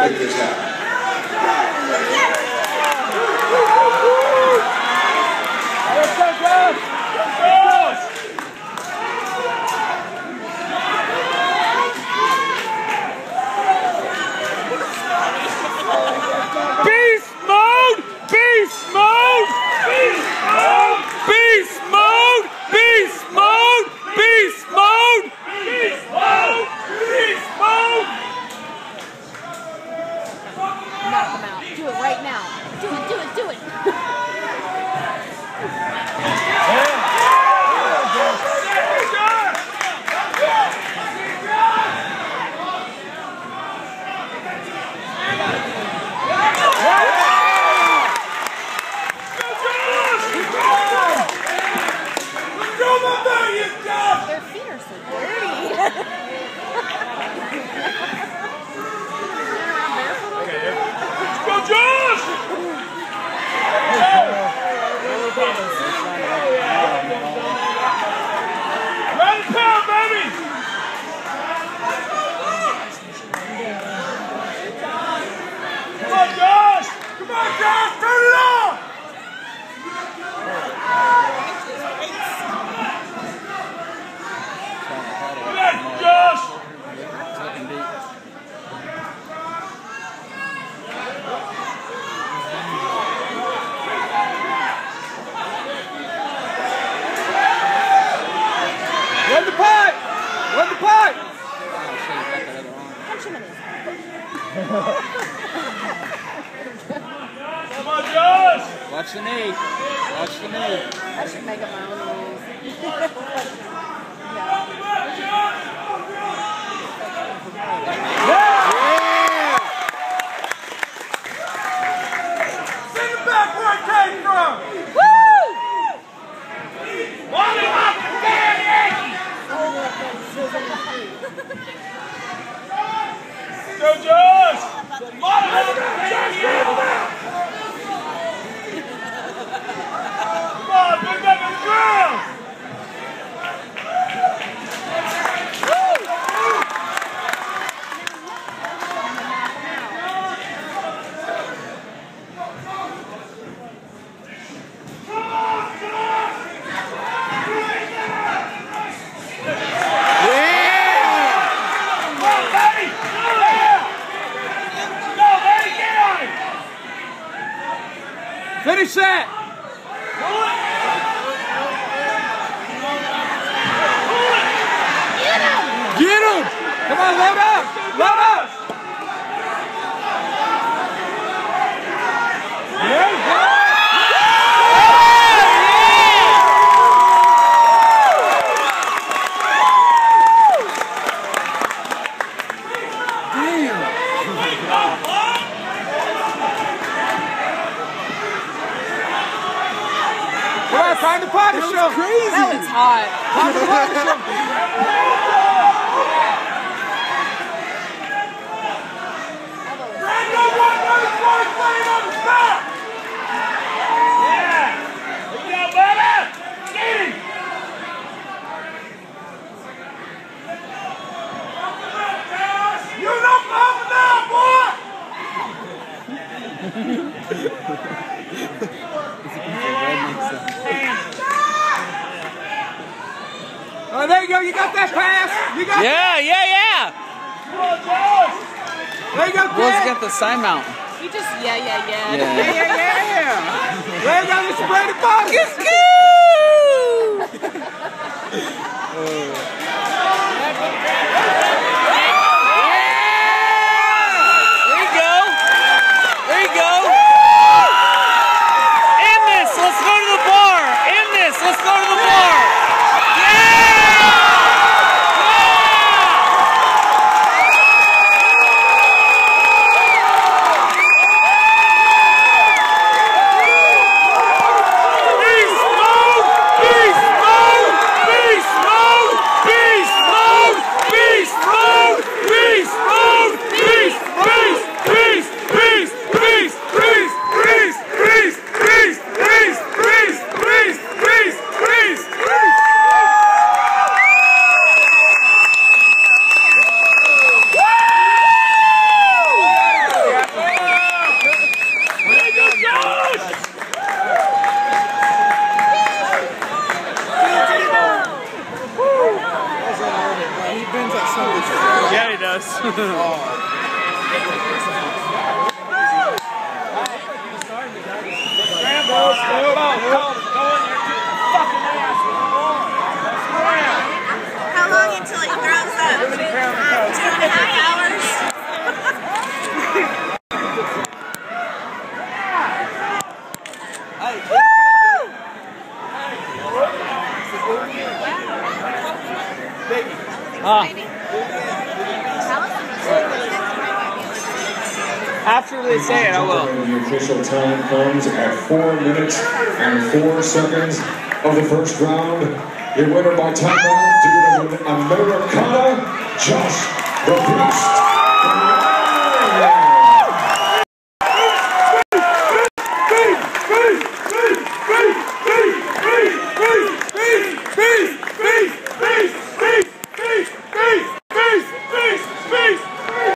make this happen. Beast mode! Beast mode! Beast mode! Beast mode! Beast mode! Beast mode! Beast mode! Beast mode! Knock him out. Do it right now. Do it, do it, do it. Their feet are so dirty. Go, Josh! Run the pound, baby! Come on, Josh! Come on, Josh! Turn it on! Come back, Josh! Run the pipe! Run the pipe! Punch him in his Come on, Josh! Watch the knee. Watch the knee. I should make up my own rules. Send it back where it came from! Woo! One up the damn Yankees! Go, Josh! One up the damn Yankees! Come on, put that on the ground! Finish that! Get him! Come on, load up! Load up! There you go! Time to punish him! Crazy! That was hot. Time to punish him! Brando, one running forward, playing on his back! Yeah! Here we go, baby! Get him! You don't pump him out, boy! Oh, there you go. You got that pass. You got Yeah. Come on, Josh! There you go, Will's kid. got the sign mount. You just yeah. Yeah. There you go. This is Brady Bobby. Beast mode! Beast mode! How long until it grows up? 2.5 hours? After they say it, I will. The official time comes at 4 minutes and 4 seconds of the first round. Your winner by timeout due to an Americana, Josh the Beast.